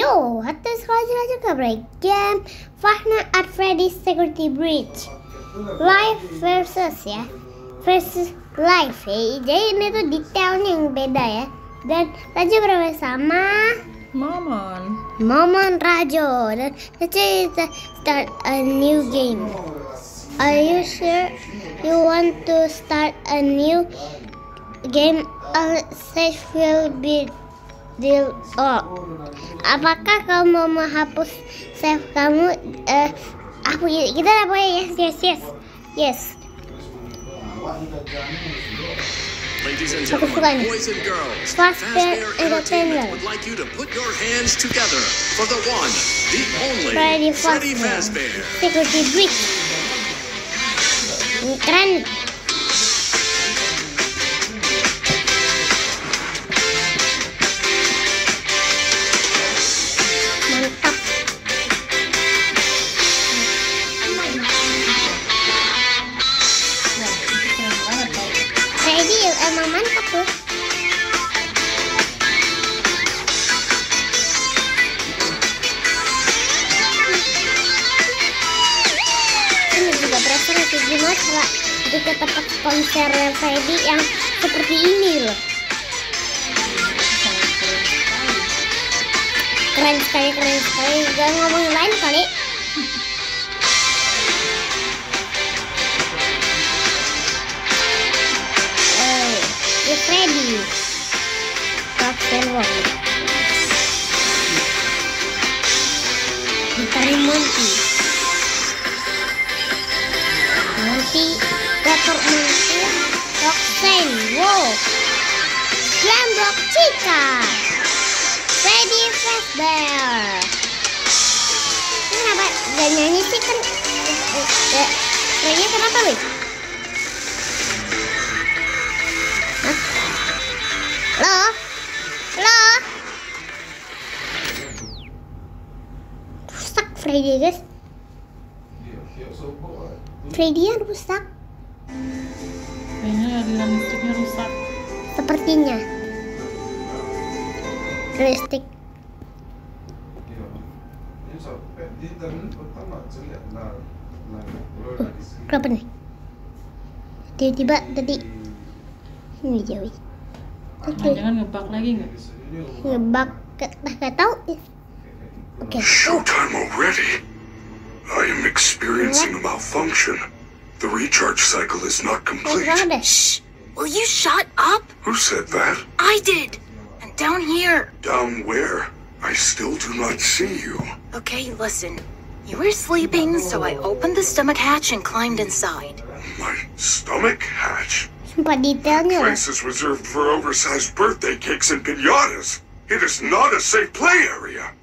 Yo, atas sekolah juga break game Five Nights at Freddy's Security Breach live versus live ya. Jadi ini tuh detailnya yang beda ya. Dan Rajo bersama Momon Rajo, dan kita start a new game. Are you sure you want to start a new game? Save will be deal. Apakah kamu mau menghapus save kamu? Kita dapat yes. Ladies and gentlemen, boys and girls, Fazbear Entertainment would like you to put your hands together for the one, the only Freddy Fazbear. Security Breach. Keren. Mantap. Freddy emang mantap tuh. Ini juga berasa nanti gimana cara ke tempat konser Freddy yang seperti ini loh. Keren sekali. Gak ngomong lain kali. Freddy Captain Wong Ditarik Monty Dr. Monty Roxanne Wow Slamrock Chica Freddy Fazbear. Kenapa gak nyanyi sih kan? Kayaknya kenapa wih? Halo? Rusak Freddy guys. Freddy yang rusak. Kayaknya aliran listriknya rusak. Sepertinya. Listrik. Kenapa nih? Tiba-tiba tadi ini jauh. Jangan ngebug lagi nggak? Ngebug, nggak tahu. Okay. Showtime already. I am experiencing a malfunction. The recharge cycle is not complete. Shh! Will you shut up? Who said that? I did. And down here. Down where? I still do not see you. Okay, listen. You were sleeping, so I opened the stomach hatch and climbed inside. My stomach hatch? Sumpah detailnya loh. Place is reserved for oversized birthday cakes and piñatas. It is not a safe play area.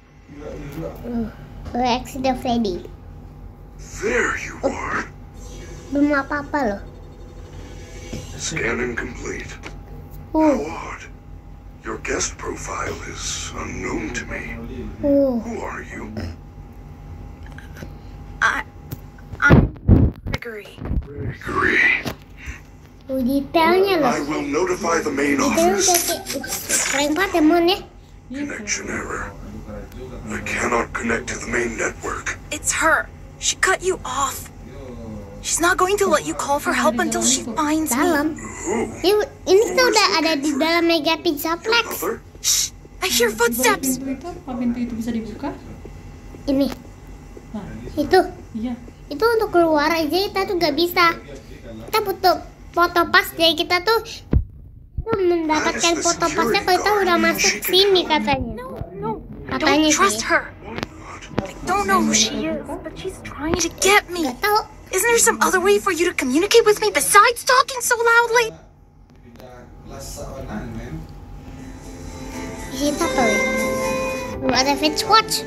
Reaksi the Freddy. There you are. Belum apa-apa loh. Scanning complete. How odd. Your guest profile is unknown to me. Who are you? I'm Gregory. Detailnya loh. I will notify the main Detailnya office. keren banget emon ya. Connection error. I cannot connect to the main network. It's her. She cut you off. She's not going to let you call for help until she finds me. Dalam. Ini tuh udah ada di dalam Mega Pizzaplex. Mother? Shh! I hear footsteps. Apa pintu itu bisa dibuka? Ini. Nah, Itu. iya. Itu untuk keluar aja kita tuh gak bisa. Kita butuh foto pas, jadi kita tuh mendapatkan foto pasnya kalau kita udah masuk sini katanya. No. Katanya Don't trust sih. her. I don't know who she is, but she's trying to get me. Gak tahu. Isn't there some other way for you to communicate with me besides talking so loudly? Kita apa weh? Ada Fetch Watch.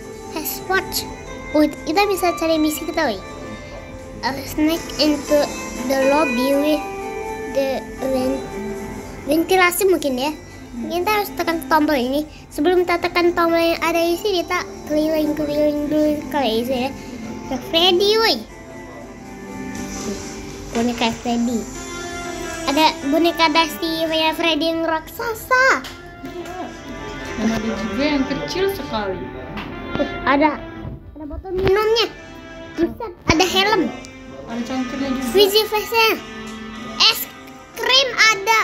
Kita bisa cari misi kita weh. Sneak into the lobby with the ventilasi mungkin ya. Kita harus tekan tombol ini. Sebelum kita tekan tombol yang ada di sini, kita keliling dulu kali ya. Freddy woi. Boneka Freddy. Ada boneka Dusty kayak Freddy yang raksasa. Dan ada juga yang kecil sekali. Ada botol minumnya. Buset, ada helm. Ada cangkirnya juga. Fizzy face-nya. Es krim ada.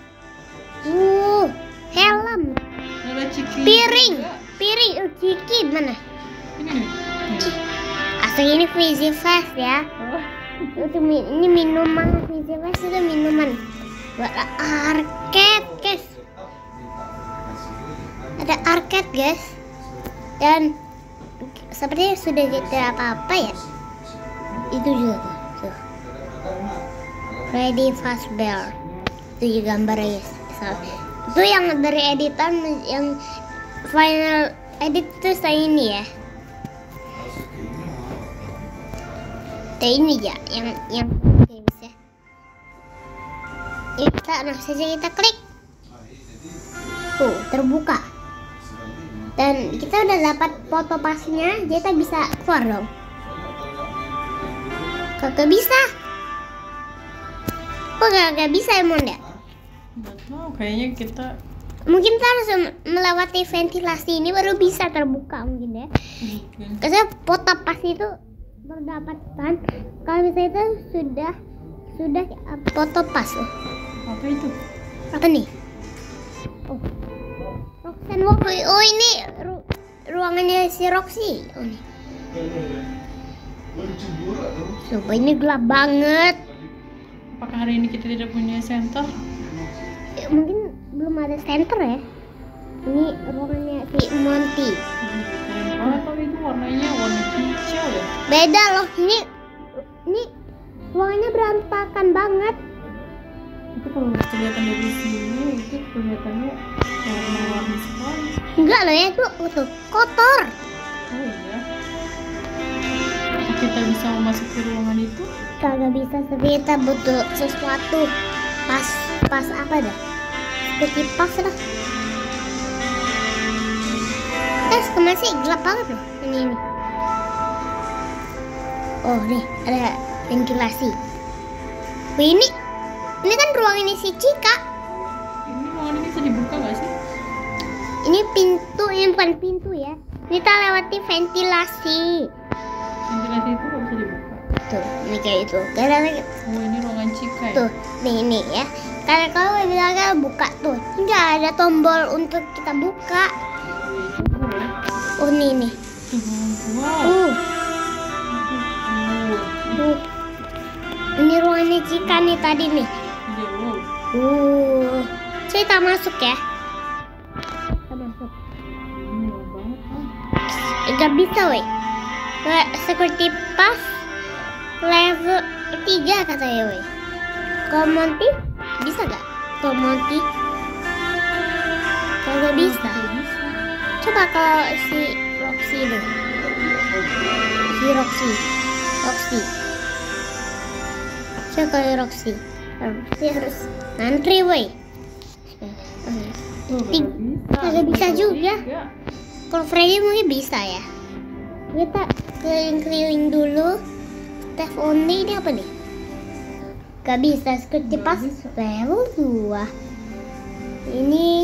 Helm. Ada ciki. Piring. juga. Piring. Ciki mana? Ini nih. Asal ini Fizzy face ya. Oh. Ini minuman. Fizzy face itu minuman. Buat arcade, guys. Ada arcade, guys. Dan sepertinya sudah tidak apa-apa ya. Itu juga tuh. Freddy Fazbear. Itu juga gambarnya, guys. Itu yang dari editan yang final edit itu saya ini ya. Kayak ini ya, yang bisa. Kita langsung saja kita klik. Tuh, terbuka. Dan kita udah dapat foto pasnya, kita bisa keluar dong. Kagak bisa. Kok kagak bisa emang ya? Nggak tahu, kayaknya kita Mungkin kita harus melewati ventilasi ini baru bisa terbuka mungkin ya. Karena foto pas itu berdapatan kalau misalnya itu sudah foto pas loh. apa itu? Apa nih? Oh, Roxanne Walker. Oh ini ruangannya si Roxy. Oh nih. Sumpah ini gelap banget. Apakah hari ini kita tidak punya center? Mungkin belum ada center ya. Ini ruangannya si Monty. Keren banget, tapi itu warnanya warna hijau ya. Beda loh, ini ruangannya berantakan banget. Itu kalau kelihatan dari sini itu kelihatannya warna-warni sekali. Enggak loh ya, itu tuh kotor. Oh iya. Apa kita bisa memasuki ruangan itu? Kagak bisa, tapi kita butuh sesuatu. Pas apa dah? Seperti pas lah. Kemana sih? Gelap banget loh ini. Oh nih ada ventilasi. Wih, ini kan ruangan ini si Cika. Ini ruangan ini bisa dibuka nggak sih? Ini pintu, ini bukan pintu ya. Kita lewati ventilasi. Ventilasi itu nggak bisa dibuka. Tuh, ini kayak itu. Karena Oh ini ruangan Cika ya? tuh, nih ya. Karena kalau bilang buka tuh, nggak ada tombol untuk kita buka. Oh nih. Wow. Ini ruangannya Cika nih tadi nih. Iya, wow. Kita masuk ya. Kita masuk. Wow banget. Gak bisa weh. Security pass level 3 katanya weh. Kalau Monty bisa gak? Kalau Monty kagak bisa. Coba kalau si Roxy deh. Si Roxy. Coba kalau Roxy harus ngantri woi. Kagak bisa juga. Kalau Freddy mungkin bisa ya. Kita keliling-keliling dulu. Step only ini apa nih? Gak bisa, security pass level 2. Ini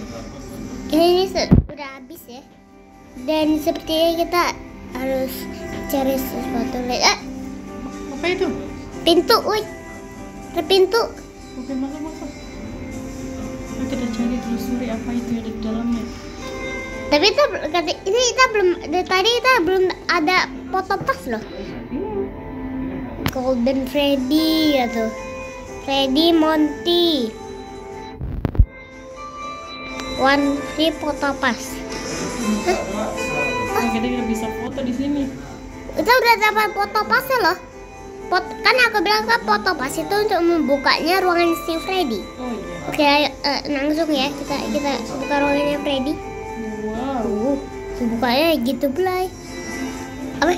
sudah habis ya. Dan sepertinya kita harus cari sesuatu lagi. Apa itu? Pintu, woi. Ada pintu. Oke, masuk. Ayo kita cari telusuri apa itu yang ada di dalamnya. Tapi kita belum dari tadi kita belum ada foto pas loh. Golden Freddy ya tuh. Freddy Monty. One free foto pas. Nah, kita bisa foto di sini. Kita udah dapat foto pasnya loh. Kan aku bilang kan foto pas itu untuk membukanya ruangan si Freddy. Oh iya. Oke, ayo, langsung ya kita buka ruangannya Freddy. Wow. Bukanya gitu belai. Apa?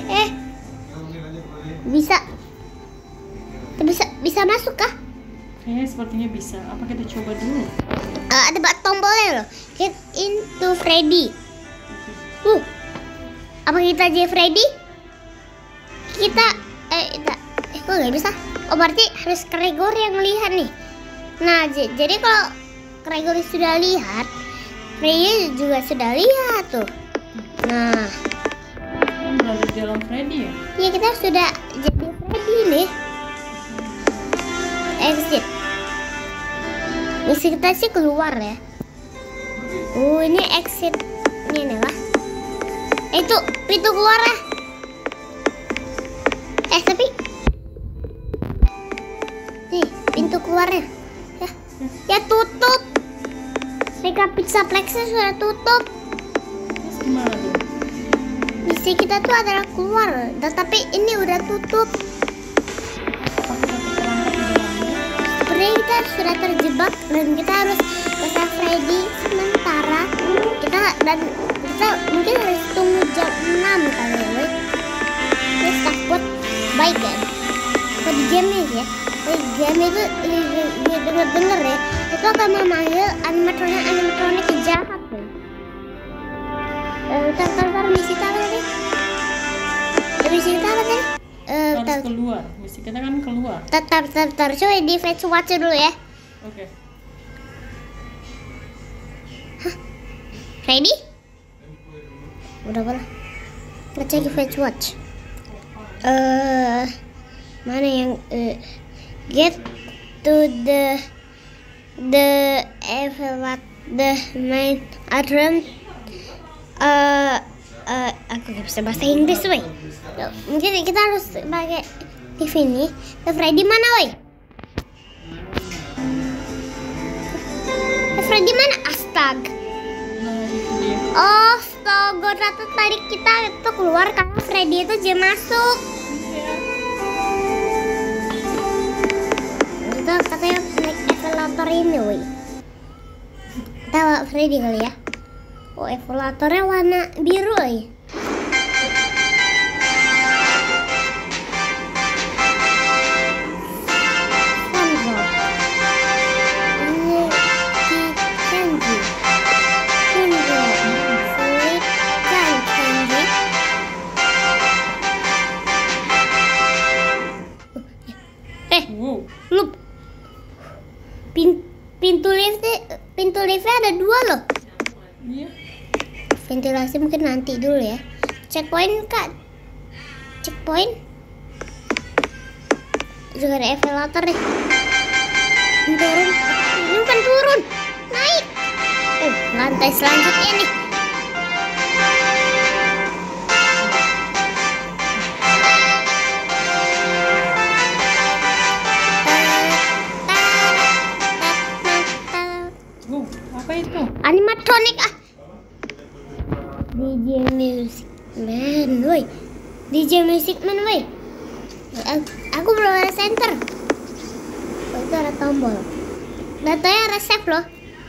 Bisa masuk kah? Kayaknya sepertinya bisa. Apa kita coba dulu? Ada tombolnya loh. Get into Freddy. Apa kita jadi Freddy? Kok nggak bisa? Oh berarti harus Gregory yang lihat nih. Nah jadi kalau Gregory sudah lihat, Freddy juga sudah lihat tuh. Nah, Kan berada di dalam Freddy ya? ya kita sudah jadi Freddy nih. Exit. Misi kita sih keluar ya. Ini exitnya nih lah. Itu pintu keluar ya. Tapi nih pintu keluarnya. Ya tutup. Mega Pizza Plexnya sudah tutup. Terus gimana tuh? Misi kita tuh adalah keluar, tetapi ini udah tutup. Apakah kita terperangkap di dalamnya? Sepertinya kita sudah terjebak dan kita harus ke Freddy sementara. Kita mungkin harus tunggu jam 6 kali ya. Ini takut baik kan? Kalau di game ya, di game itu denger ya, itu akan memanggil animatronik jahat ya. Ntar misi kita apa tadi? Misi kita apa tadi? Harus keluar. Misi kita kan keluar. Tar. Coba di Fetch Watch dulu ya. Oke. Ready? Udah boleh. Kita cek di Fetch Watch. Mana yang get to the main atrium. Aku gak bisa bahasa Inggris, woi. Mungkin kita harus pakai TV ini. Freddy mana, woi? Freddy mana? Astaga. Nah, itu dia. Oh, astaga. Ternyata tadi kita itu keluar karena Freddy itu jam masuk. Kita katanya naik eskalator ini, woi. Kita bawa Freddy kali ya. Oh, evaluatornya warna biru ya. Loop. Pintu liftnya ada 2 loh. Iya. Ventilasi mungkin nanti dulu ya. Checkpoint kak. Checkpoint. Juga ada elevator deh. Turun. Ini bukan turun. Naik. Lantai selanjutnya nih. Apa itu? Animatronik ah. DJ Music Man, woi. DJ Music Man, woi. Aku belum ada center. Oh, itu ada tombol. Datanya ada save loh.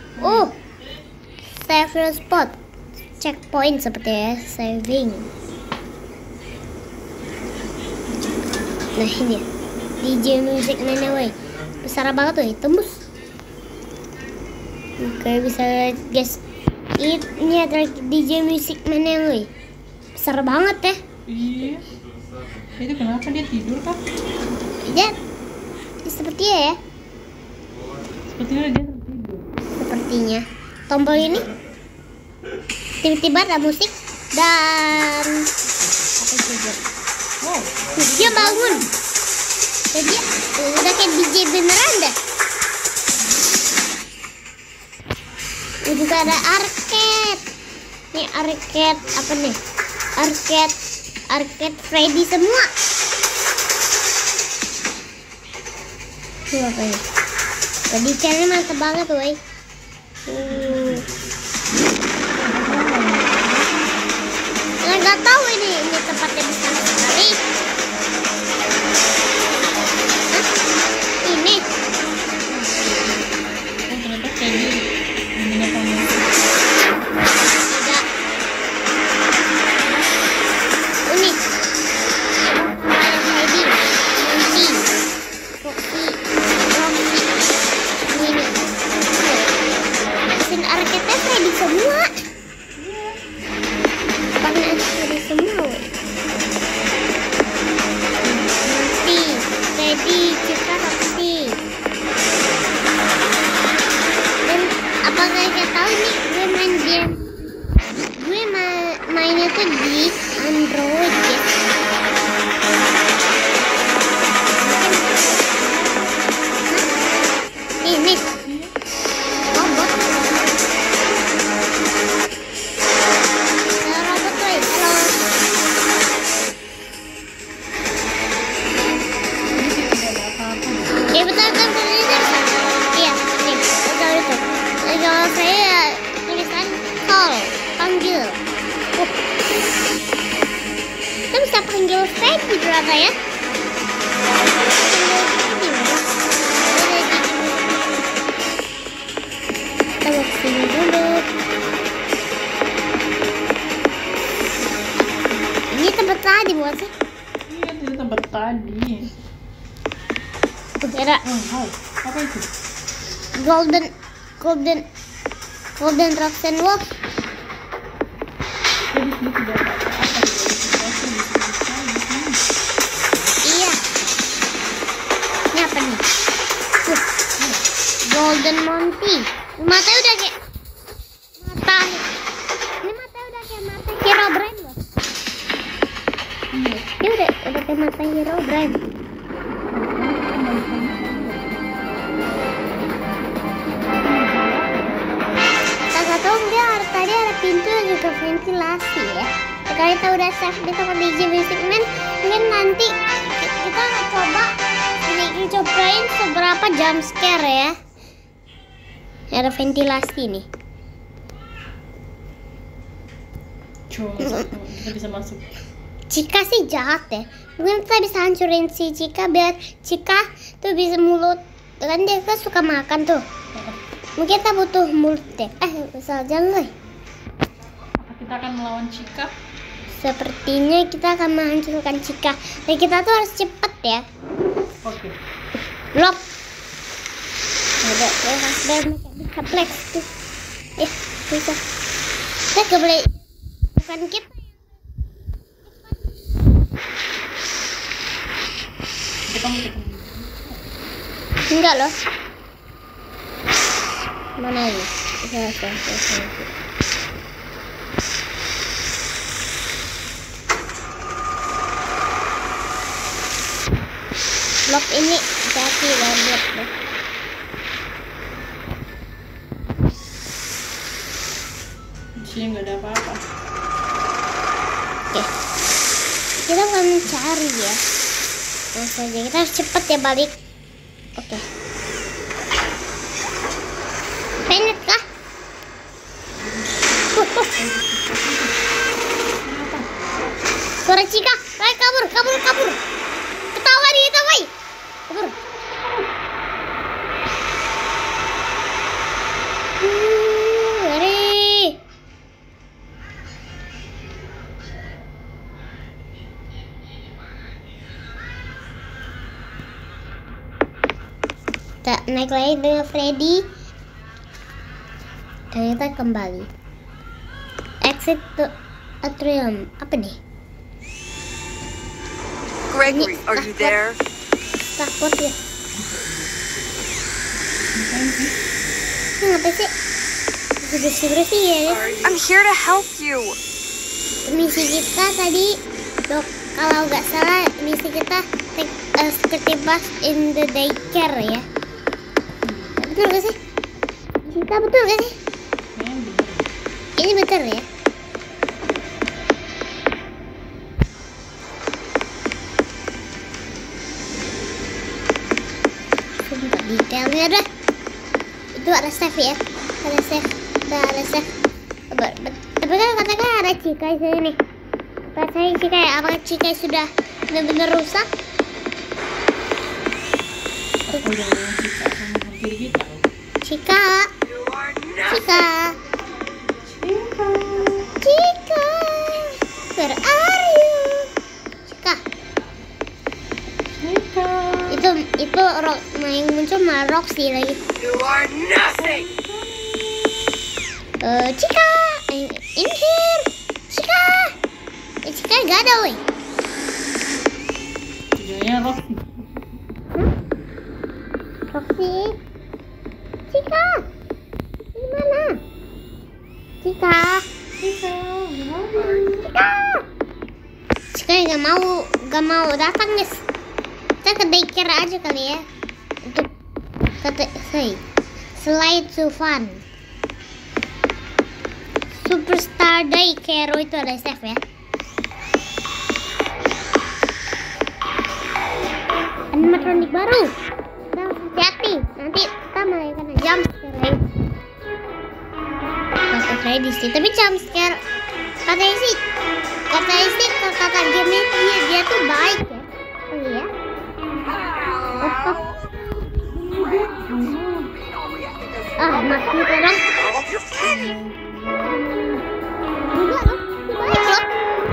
Save your spot. Checkpoint seperti ya, saving. Nah ini ya. DJ Music Man, woi. Besar banget tuh, tembus. Oke, bisa lihat guys. Ini adalah DJ Music Man yang besar banget ya. Iya. Itu kenapa dia tidur kah? Ya, sepertinya ya. Sepertinya dia tertidur. Sepertinya. Tombol ini tiba-tiba ada musik dan apa juga. Wow. Dia bangun. Jadi udah kayak DJ beneran dah. Juga ada arcade. Nih arcade apa nih? Arcade Freddy semua. Tuh apa ya? Tadi channel mantap banget woi. Nggak tahu ini tempatnya di sana sekali. Ini. Ternyata Freddy menggunakan Tidak. Ini. Ada Freddy, Lucy, Foxy, Roxy. Ini. mainnya tuh di Android ya. Ini robot. Robot tuh, halo. Ya betul. Iya, nih, betul itu. Kalau saya tulisan call, panggil. Kita bisa panggil Freddy berapa ya? Kita mau kesini dulu. Ini tempat tadi bukan sih? Iya, itu tempat tadi. Ada Apa itu? Golden Rocks and Wolf. Jadi sini tidak ada apa-apa. Iya. Ini apa nih? Golden Monty. Matanya udah kayak mata. Ini matanya udah kayak mata Herobrine loh. Dia udah kayak mata Herobrine. Tadi ada pintu dan juga ventilasi ya. Kalau kita udah save di toko DJ Basic Man, mungkin nanti kita cobain seberapa jump scare ya. Ada ventilasi nih. Cuma kita bisa masuk. Cika sih jahat ya. Mungkin kita bisa hancurin si Cika biar Cika tuh bisa mulut. Kan dia kan suka makan tuh. Mungkin kita butuh mulut deh. Salah jalan loh. Apa kita akan melawan Cika? Sepertinya kita akan menghancurkan Cika. Dan kita tuh harus cepet ya. Oke. Blok. Ada bisa flex tuh. Bisa. Kita gak boleh. Bukan kita. Enggak loh. Mana ini? Blok ini jati dan blok deh. Di sini nggak ada apa-apa. Oke. Kita akan mencari ya. Langsung aja kita harus cepet ya balik. Oke. Penet kah? Suara Cika. Baik, kabur. Ketawa dia, woy. Kabur. Lari. Kita naik lagi dengan Freddy. Dan kita kembali. Exit to atrium. Apa nih? Gregory, are you there? Takut ya. Ngapa sih? Bersih-bersih ya. I'm here to help you. Misi kita tadi, dok, kalau nggak salah misi kita seperti bus in the daycare ya. Betul gak sih? Kita betul gak sih? Ini betul ya? Detailnya dah. Itu ada save ya. Ada save. Tapi kan katakan ada Cika di sini. Rasanya Cika ya. Apakah Cika sudah benar-benar rusak? Cika. Where are you? Cika. Itu yang muncul malah Roxy lagi. You are nothing. Cika, in here. Cika. Cika gak ada, woi. Videonya Roxy. Roxy. Cika. Di mana? Cika. Cika, nggak mau datang guys. Kita ke daycare aja kali ya untuk slide to fun. Superstar Daycare itu ada chef ya. Animatronik baru. Kita harus hati-hati. Nanti kita malah kena jump scare. Kata Freddy sih, tapi jump scare katanya sih kata game dia tuh baik ya. Oh iya. Mati orang. Enggak loh, baik loh.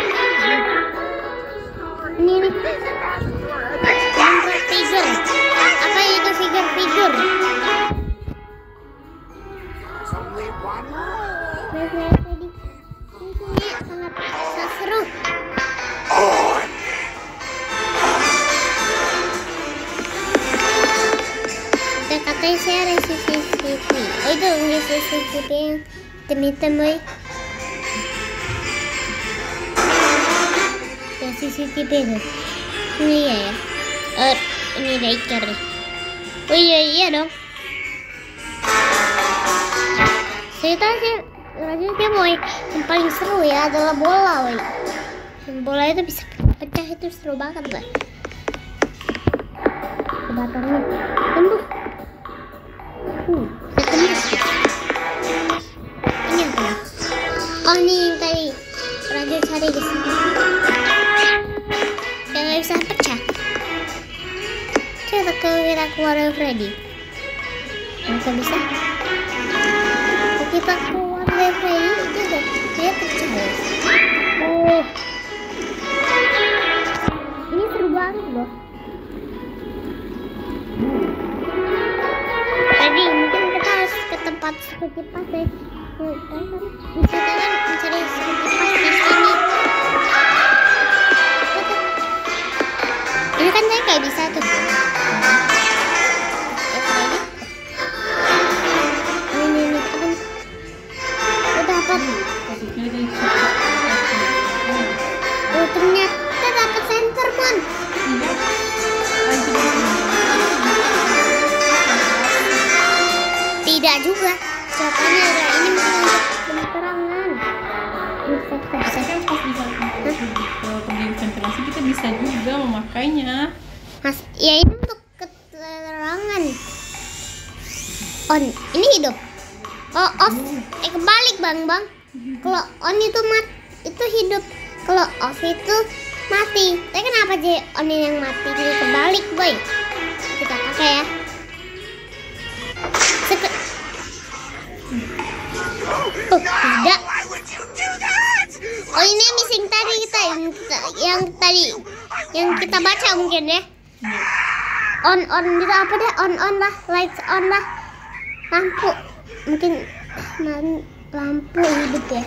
Ini nih. Figure. Apa itu figure? Sangat seru. Katanya saya ada CCTV. Oh itu CCTV yang hitam boy. Ya CCTV itu. Ini ya. Ini daycare nih. Oh iya dong. Saya tahu sih rasanya boy yang paling seru ya adalah bola boy. Bola itu bisa pecah, itu seru banget boy. Batangnya tembus. Ini apa? Oh ini yang tadi Raja cari di sini. Yang nggak bisa pecah. Coba kita keluar dari Freddy. Nggak bisa. Kalau kita keluar dari Freddy itu dia pecah ya. Oh, ini seru banget loh. Jadi mungkin kita harus ke tempat seperti pas ya. Bisa kan mencari seperti pas di sini. Ini kan saya kayak bisa tuh. Ini apa? Udah dapat. Oh ternyata dapat center man. Tidak juga. Jawabannya ada ini mungkin untuk penerangan. Kalau pendiri ventilasi kita bisa juga memakainya. Mas, ya ini untuk keterangan. On, ini hidup. Oh, off. Kebalik bang. Kalau on itu itu hidup. Kalau off itu mati. Tapi kenapa jadi on ini yang mati? Jadi kebalik boy. Kita pakai ya. Tidak. Oh ini missing tadi kita yang kita baca mungkin ya. On itu apa deh? On lah, lights on lah. Lampu mungkin lampu hidup ya.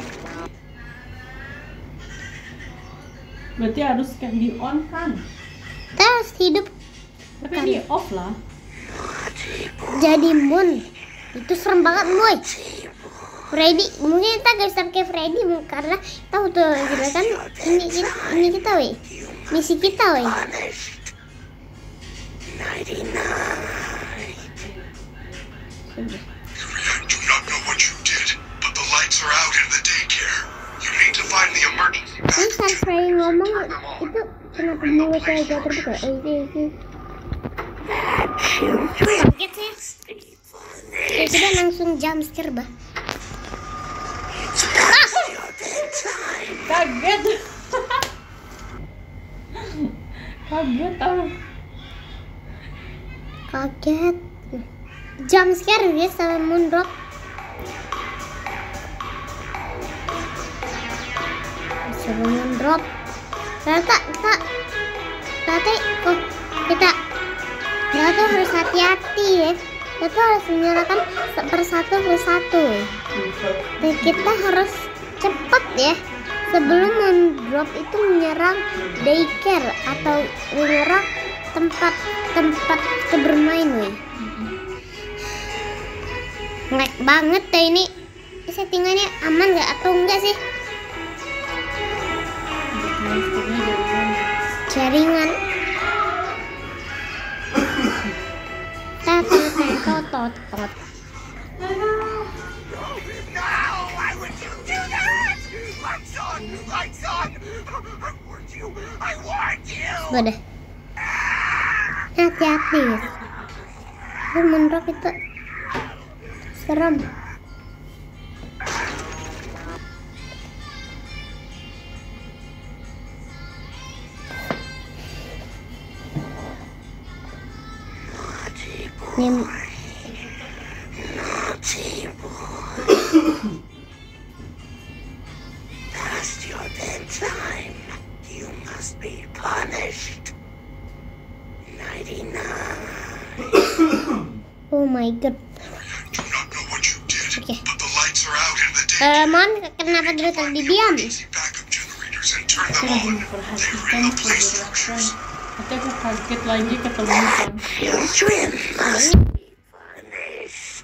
Berarti harus kayak di on kan? Kita harus hidup. Tapi di off lah. Jadi moon itu serem banget boy. Freddy, mungkin kita gak bisa pakai Freddy karena kita butuh kan ini kita weh, misi kita weh. Do not know what you did, but the lights are out in the daycare. You need to find the emergency. Ini saat Freddy ngomong itu kenapa mulut saya agak terbuka? Kaget ya. Ya sudah langsung jump scare bah. Kaget. Kaget. Jump scare guys sama moondrop. Sama moondrop. Ternyata kita harus hati-hati ya. Kita harus menyalakan persatu. Dan kita harus cepat ya. Sebelum moondrop itu menyerang daycare atau menyerang tempat kita bermain weh. Ngelag banget deh ini. Settingannya aman nggak atau enggak sih? Monsternya jaringan. Tot. Why would you do that? Lights on! I warned you! Udah. Hati-hati. Menurut itu serem. Naughty boy. Past your bedtime. You must be punished. 99. Oh my god. Do not know what you did, Okay. but the lights are out in the day. Mon, kenapa dulu tadi diam? Backup generators and turn them lagi on. memperhatikan pergerakan. Nanti aku kaget lagi ketemukan. Children must be punished.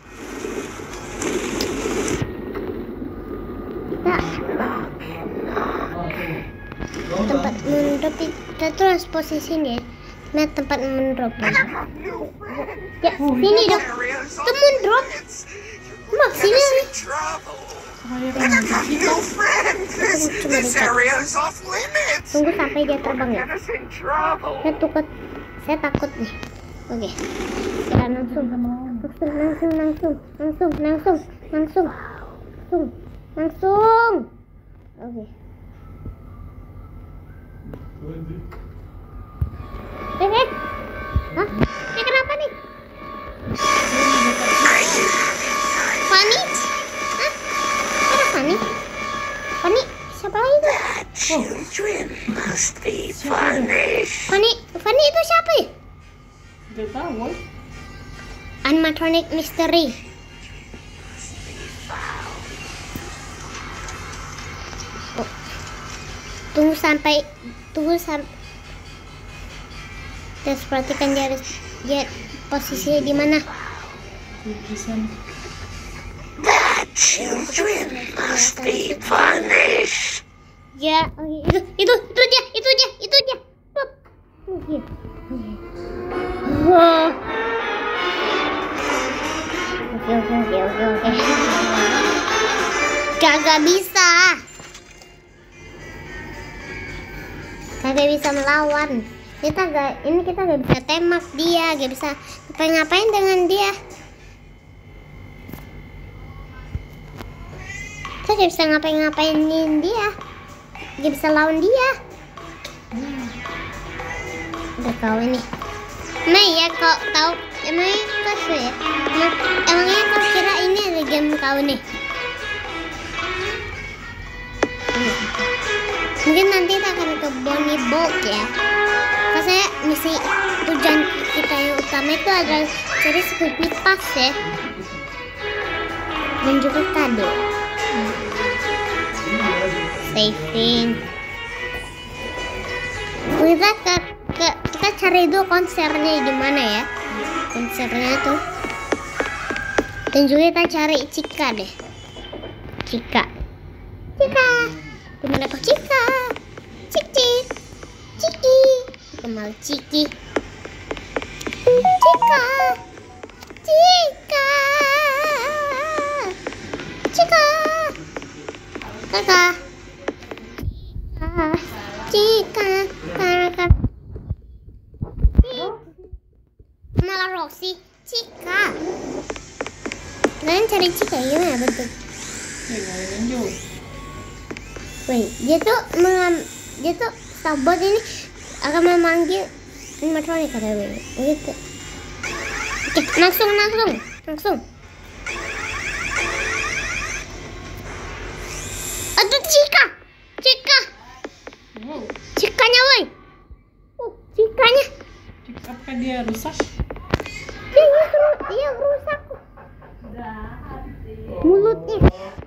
Tempat mendrop kita terus posisinya. Nah, tempat mendrop. Ya, sini dong. Itu mendrop. Mak, sini. Saya akan menuju kita. This area is off limits. Tunggu sampai dia terbang ya. Saya takut nih. Oke. Kita langsung. Oke. Hah? Ini kenapa nih? Fanny? Hah? Ada Fanny? Fanny? Siapa lagi tuh? Children must be punished. Fanny itu siapa ya? Gak tahu. Animatronic Mystery. Oh. Tunggu sampai terus perhatikan dia posisinya di mana. Di sana. Children must be punished. Ya, itu dia. Stop. Oke. Oke. Kagak bisa melawan. Kita gak bisa tembak dia, gak bisa ngapain dengan dia. Kita gak bisa ngapainin dia, gak bisa lawan dia. Udah kau ini. Nah ya, kau tahu emangnya kau ya? Emangnya kau kira ini ada game kau nih? Mungkin nanti kita akan ke Bonnie Bolt ya. Karena saya misi tujuan kita yang utama itu adalah cari Squidney Pass ya. Dan juga kado. Saving. Kita cari dulu konsernya di mana ya? Konsernya tuh. Dan juga kita cari Chica deh. Chica. Dimana Pak Chica? Ciki. Kemal Ciki. Chica. Kakak. Chica. Malah Roxy. Chica. Kalian cari Chica gimana bentuk? Wait, dia tuh Starboard ini akan memanggil animatronic kata gue. Gitu. Oke, langsung. Aduh, Chica. Wow. Cikanya, woi. Cikanya. Apa dia rusak? Dia rusak. Mulutnya.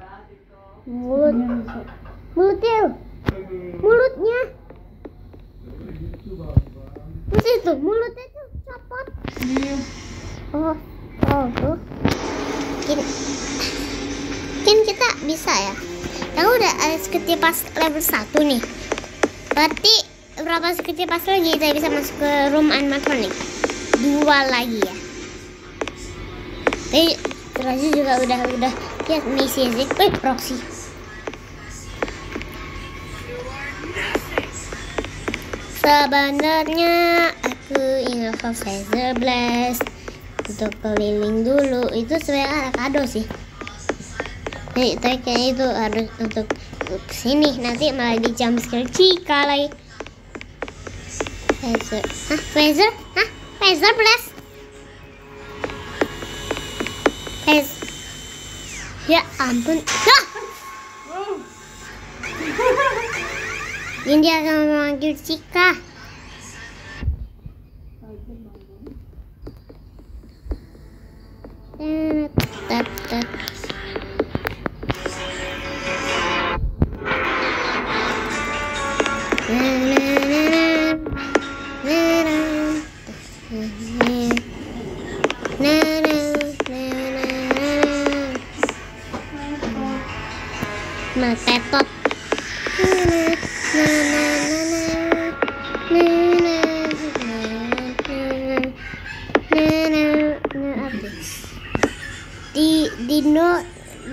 Terus itu mulutnya tuh copot. Iya. Oh tuh. Mungkin kita bisa ya. Yang udah ketipas level 1 nih. Berarti berapa security pass lagi kita bisa masuk ke room animatronic? 2 lagi ya. Tapi Raja juga udah lihat misi sih. Wih, proxy. Sebenarnya aku ingin ke Phaser Blast untuk keliling dulu. Itu sebenarnya kado sih. Tapi kayaknya itu harus untuk kesini, nanti malah di jumpscare Chica lagi. Phaser Blast. Ya ampun. Ini dia akan memanggil Chica. Tetot. Di Dino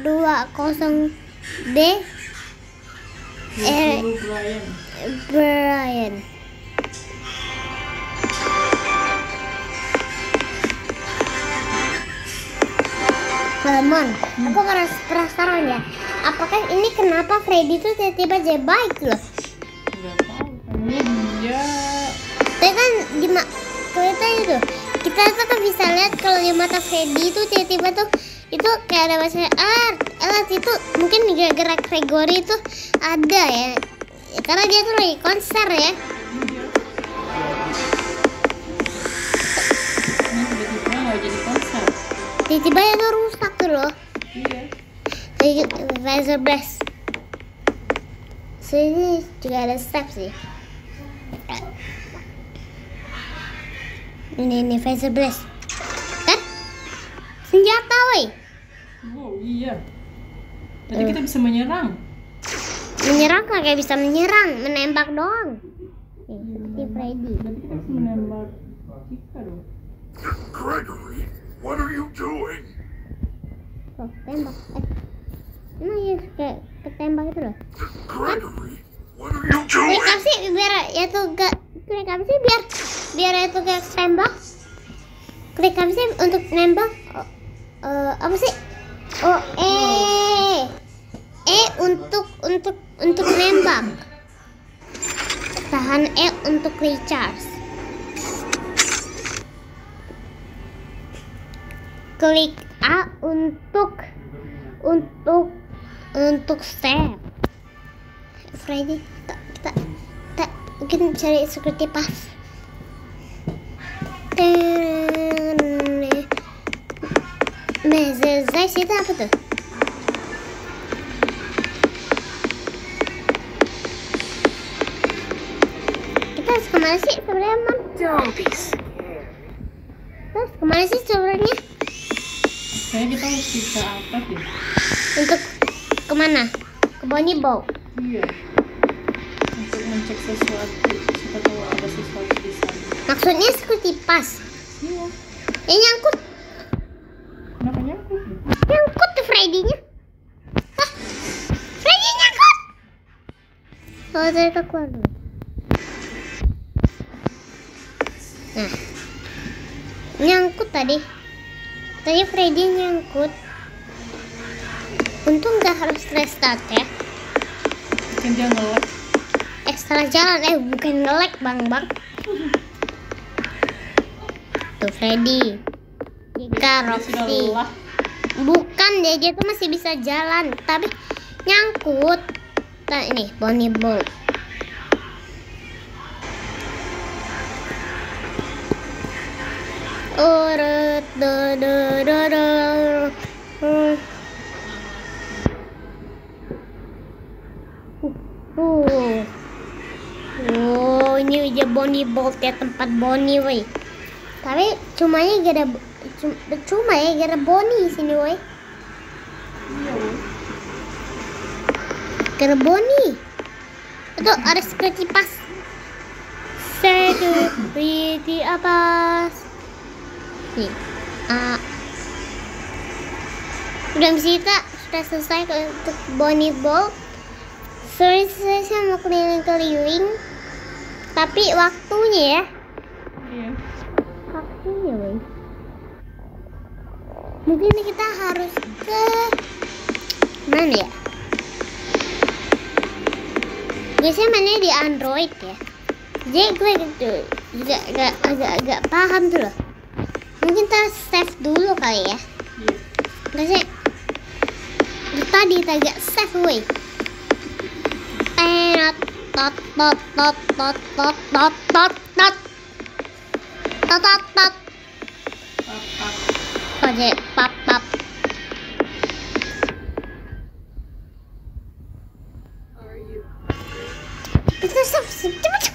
20D Brian. Lemon, aku penasaran ya. Apakah ini kenapa Freddy tuh tiba-tiba jadi baik loh? Nggak tahu, karena dia. Tapi kan di cerita itu kita tuh kan bisa lihat kalau di mata Freddy itu tiba-tiba tuh itu kayak ada bahasa alat itu mungkin gerak Gregory itu ada ya, karena dia tuh lagi konser ya. Tiba-tiba nggak jadi konser. Tiba-tiba itu rusak tuh loh. Iya. Phaser Blast. So ini juga ada step sih. Ini Phaser Blast. Kan? Senjata woi. Oh iya. Tadi kita bisa menyerang. Menyerang kayak bisa menyerang, menembak doang. Seperti Freddy. Tadi kita bisa menembak Chica dong. Gregory, what are you doing? Oh, tembak. Emang ya kayak ketembak itu loh. Gregory, what are you Klik doing? apa sih biar ya tuh gak klik apa sih biar itu kayak tembak. Klik apa sih untuk nembak? Apa sih? Oh, untuk nembak. Tahan untuk recharge. Klik A untuk save. Freddy, kita mungkin cari security pass. Mezezais itu apa tuh? Kita harus kemana sih sebenarnya, Mam? Terus kemana sih sebenarnya? Kayaknya kita harus bisa atas ya. Untuk kemana? Ke Bonnie Bow. Iya. Untuk mencek sesuatu. Siapa tahu ada sesuatu di sana. Maksudnya security pass. Iya. Nyangkut. Kenapa nyangkut? Nyangkut tuh Freddy-nya. Hah? Freddy nyangkut. Oh, dari keluar dulu. Nah. Nyangkut tadi. Tadi Freddy nyangkut. Untung nggak harus restart ya. Mungkin dia nge-lag. Salah jalan. Bukan nge-lag bang. Tuh Freddy. Jika Roxy. Bukan dia tuh masih bisa jalan. Tapi nyangkut. Nah ini Bonnie Bowl. Urut Oh, ini aja Bonnie Bolt ya, tempat Bonnie woi. Tapi cuma gak ada Bonnie di sini woi. Iya, woi. Gak ada Bonnie. Itu ada security pass. Security pass. Nih. Udah kita sudah selesai untuk Bonnie Ball. Sorry saya mau keliling-keliling, tapi waktunya ya. Iya. Waktunya, weh. Mungkin kita harus ke mana ya? Biasanya mainnya di Android ya. Jadi gue gitu agak paham tuh loh. Mungkin kita save dulu kali ya. Nggak sih? Tadi agak save weh. Tot. Oke, pap. Cepet.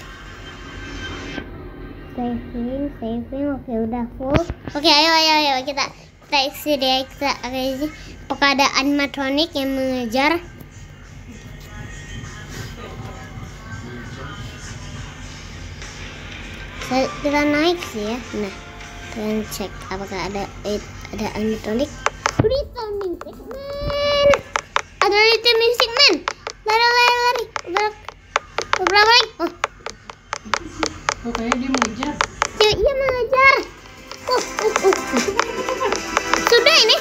Saving, oke udah full. Oke, ayo kita isi deh, kita isi. Apakah ada animatronic yang mengejar? Kita naik sih ya. Nah, kita cek apakah ada animatronic. Little Music Man. Ada Little Music Man. Lari. Berapa lagi? Oh, kayaknya dia mengejar. Iya mengejar. Sudah ini.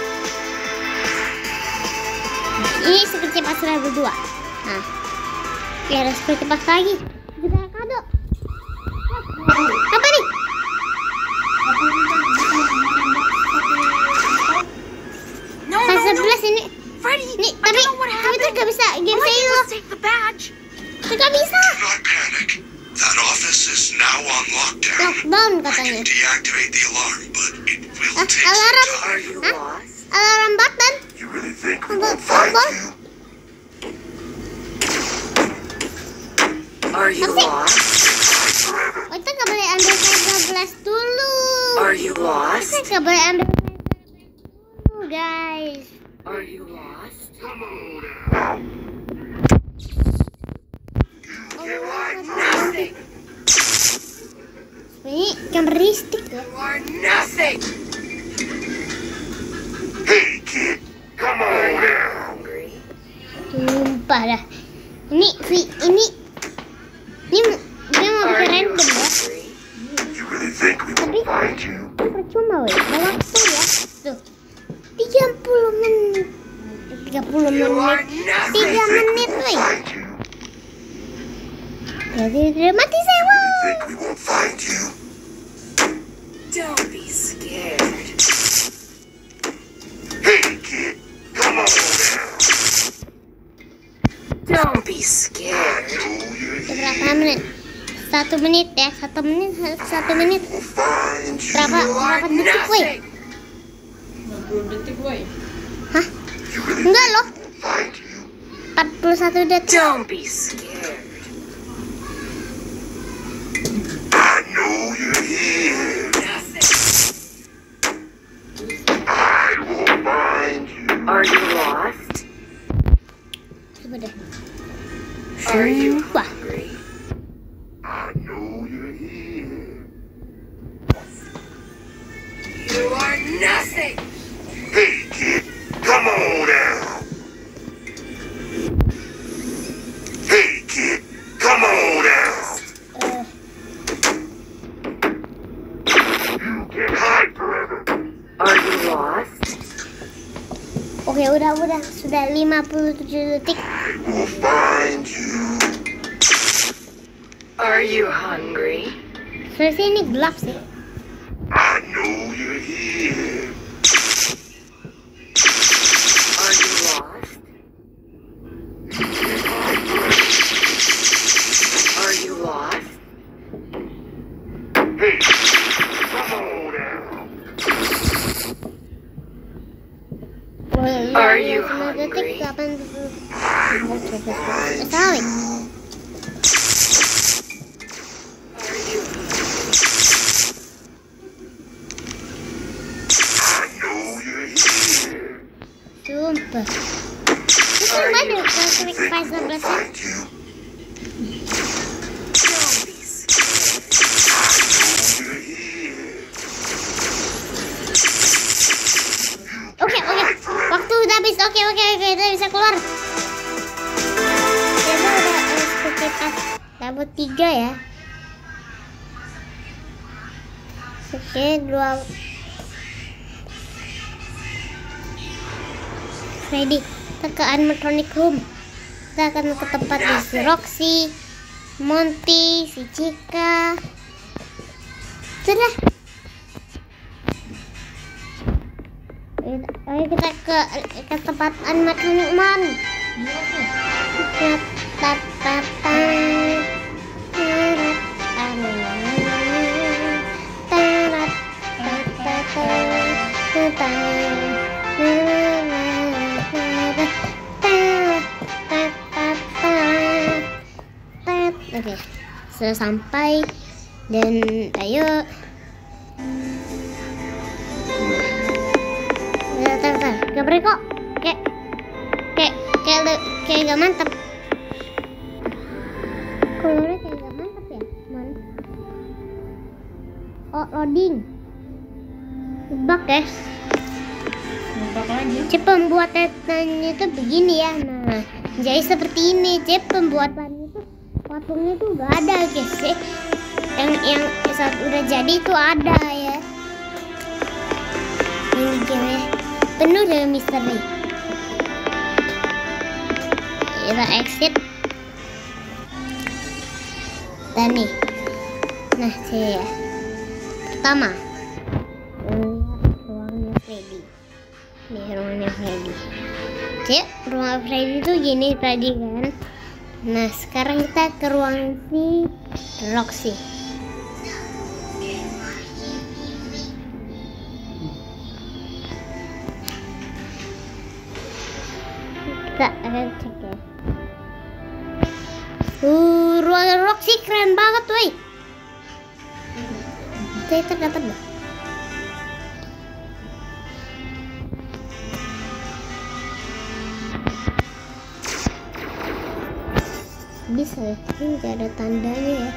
Ini seperti pas level 2. Nah, ya ada seperti pas lagi. Kita kado. Apa nih? Pas 11 ini. Freddy, Nih, I tapi don't know what tuh happened. gak bisa game Why saya did you loh. just take the badge? Gak bisa. Do not panic. That office is now on lockdown. Lockdown I katanya. can deactivate the alarm, but it will take Alarm. some time. Hah? Alarm button. You really think we won't find you? Are you lost? Oh, kita gak boleh ambil flash dulu. Are you lost? Kita gak boleh ambil dulu, guys. Are you lost? Come on now. Nothing. Ini kameristik ya. You are nothing. Hey, kid. Come on now. Hungry? Sumpah dah. Ini dia mau bikin random ya. You really think we Tapi won't find you? percuma weh. Ada waktu ya. Tuh. 30 menit. 30 You are menit. nothing. 3 menit weh. Find you? Jadi udah mati sewa. Think we won't find you? Don't be scared. Hey, kid. Come on now. Don't be scared. Oh, you're Udah here. berapa menit? 1 menit ya. 1 menit. We'll find you. Berapa detik weh? 60 detik, woy. Hah? You really Enggak loh. won't find you. 41 detik. Don't be scared. I know you're here. Nothing. I will find you. Are you lost? Coba deh. Are you Sumpah. hungry? I know you're here. You are nothing. Hey, kid. Come on now. Hey, kid. Come on now. You can't hide forever. Are you lost? Oke, udah. Sudah 57 detik. I will find you. Are you hungry? Sebenarnya ini gelap sih. I know you're here. Are you lost? Are you lost? Hey, come on now. Are you 9 detik, hungry? 80. I will find Salah. you. Are you I know you're here. Sumpah. Terus yang mana? Klik Think pas we 11 won't find you? Oke. Waktu udah habis. Oke. Kita bisa keluar. Kita udah secepat dapat 3 ya. Oke, 2. Freddy, kita ke animatronic room. Kita akan ke tempat si Roxy, Monty, si Chica. Sudah. Ayo kita ke tempat animatronic man. Oke, sudah sampai dan ayo. Bentar. Gabrek kok. Kayak gak mantap. Kolornya kayak gak mantap ya, man. Oh, loading. Bug guys. Chip pembuatannya itu begini ya. Nah, jadi seperti ini. Chip pembuatannya itu patungnya tuh gak ada guys. Yang saat udah jadi itu ada ya. Ini game penuh dengan misteri. Kita exit. Dan nih, nah saya pertama ruangnya Freddy. Nih ruangnya Freddy. Cek, ruang Freddy itu gini tadi kan. Nah sekarang kita ke ruang si Roxy. Kita akan cek ya. Ruang Roxy keren banget woi. Kita dapat dah. Bisa ya, ini gak ada tandanya ya.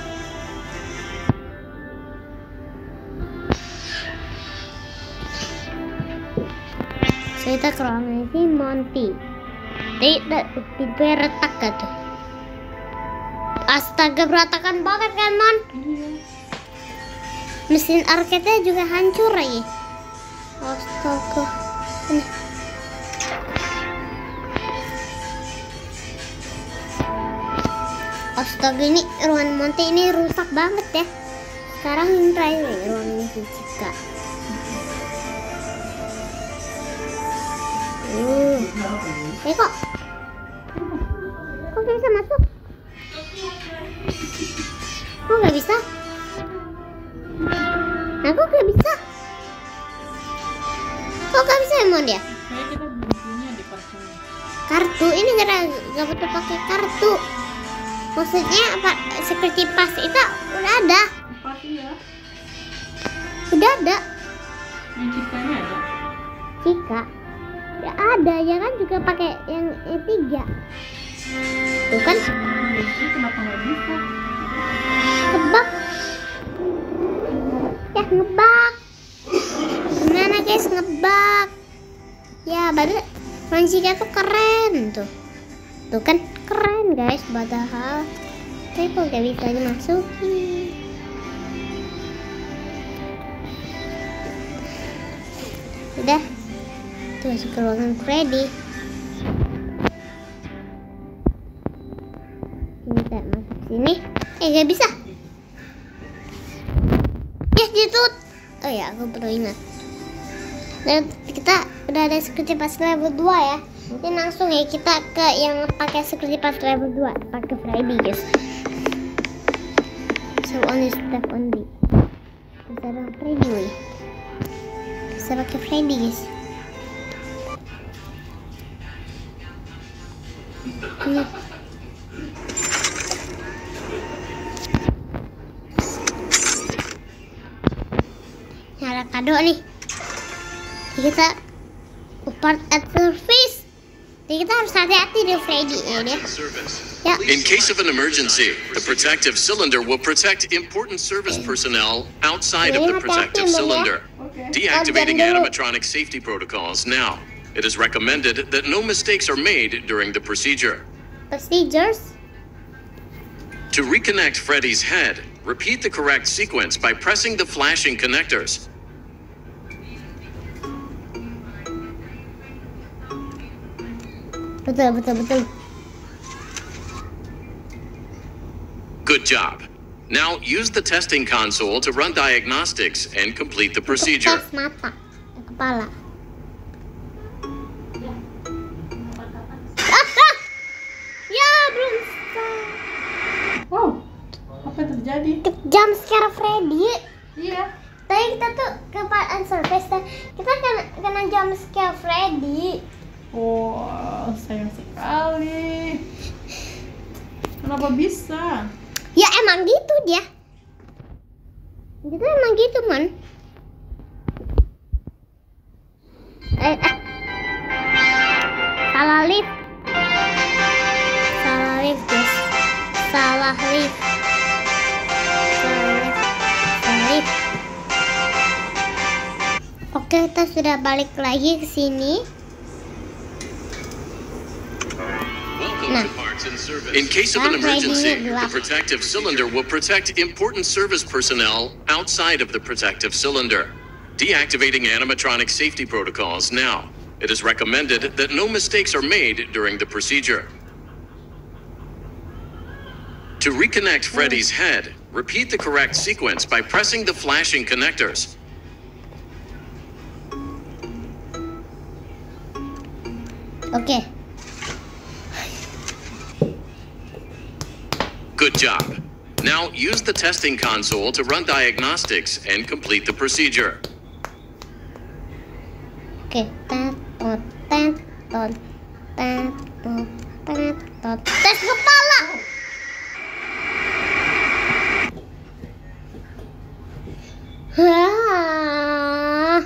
Kita ke ruangan si Monty. Pintunya retak gak tuh? Astaga, berantakan banget kan Mon? Mesin arcade-nya juga hancur lagi. Astaga. Ini. Astaga, ini ruangan Monty ini rusak banget ya. Sekarang ini ruangan si Chica. Kok bisa masuk? Kok gak bisa? Aku gak bisa. Kok gak bisa emang dia? Kartu ini gak butuh pakai kartu. Maksudnya apa? Security pass itu udah ada. Udah ada. Yang Chica-nya ada. Chica ya ada ya kan, juga pakai yang 3 tuh kan. Kenapa nggak bisa? Ngebak ya, ngebak. Gimana guys, ngebak ya. Padahal Chica tuh keren tuh kan, keren guys. Padahal tapi kok gak bisa dimasukin. Udah, tuh masuk ke ruangan Freddy. Kita masuk sini. Gak bisa. Yes, ditut. Oh ya, aku perlu ingat. Dan kita udah ada security pass level 2 ya. Ini langsung ya kita ke yang pakai security pass level 2, pakai Freddy guys. So only step only. Bisa pakai Freddy woy. Bisa pakai Freddy guys. Ini. Ini ada kado nih. Kita part at service. Jadi kita harus hati-hati di Freddy ini. Ya. In case of an emergency, the protective cylinder will protect important service personnel outside of the protective cylinder. Deactivating animatronic safety protocols now. It is recommended that no mistakes are made during the procedure. Procedures? To reconnect Freddy's head, repeat the correct sequence by pressing the flashing connectors. Betul. Good job. Now use the testing console to run diagnostics and complete the procedure. Tes mata, kepala. Ya, belum selesai. Wow, apa yang terjadi? Jump scare Freddy. Iya. Tadi kita tuh ke part and surface, kita kena jump scare Freddy. Wow, sayang sekali. Kenapa bisa? Ya emang gitu dia. Gitu emang gitu, Mon. Salah lift. Salah lift, guys. Salah lift. Salah lift. Oke, kita sudah balik lagi ke sini. Nah. In case of an emergency, the protective cylinder will protect important service personnel outside of the protective cylinder. Deactivating animatronic safety protocols now. It is recommended that no mistakes are made during the procedure. To reconnect Freddy's head, repeat the correct sequence by pressing the flashing connectors. Okay. Good job. Now use the testing console to run diagnostics and complete the procedure. Okay. Tes kepala.